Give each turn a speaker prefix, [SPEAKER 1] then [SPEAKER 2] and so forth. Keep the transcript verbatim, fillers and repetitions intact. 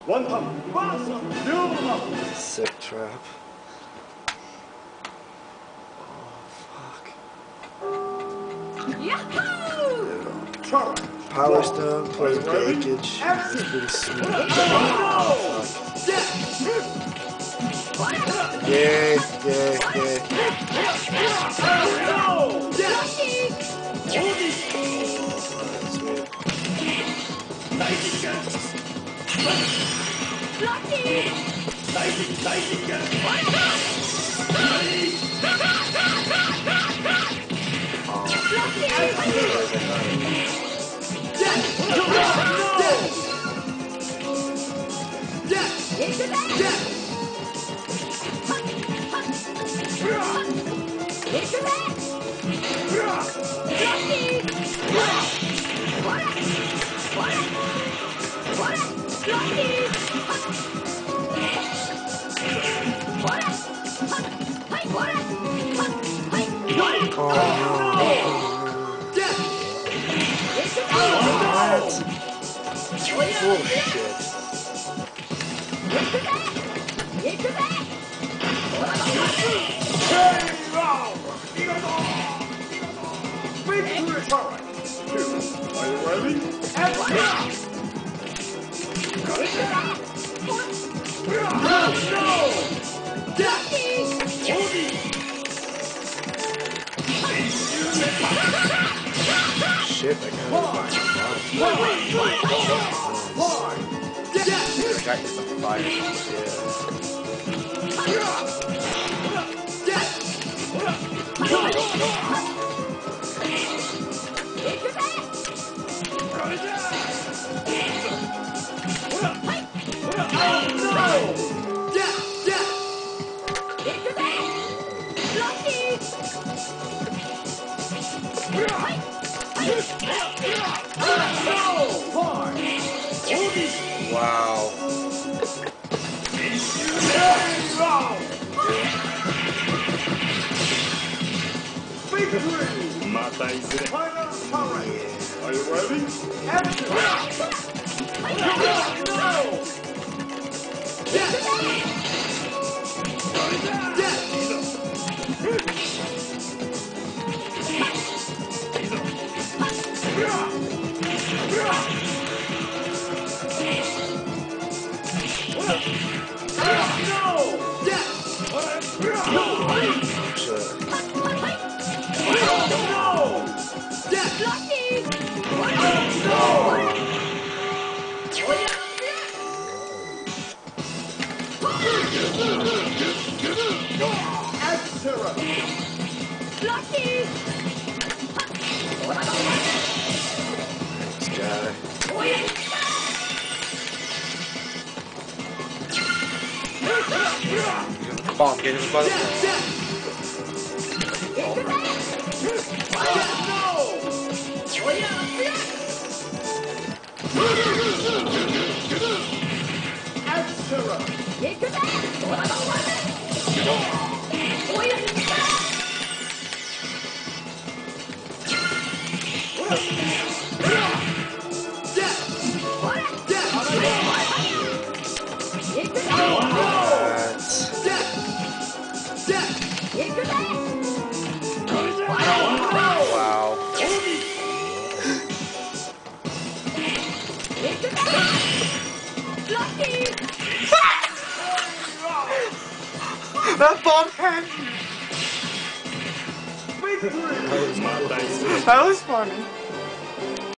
[SPEAKER 1] Wangtang versus Ryoma.
[SPEAKER 2] Sick trap.
[SPEAKER 1] Charge.
[SPEAKER 2] Power Stone plus breakage. That's pretty sweet. Yeah, yeah, yeah.
[SPEAKER 1] Are you ready?
[SPEAKER 2] Shit, I got I got you some fire. Wow.
[SPEAKER 1] Are you ready? Bomb, get his butt. Wow. That bomb had That was funny.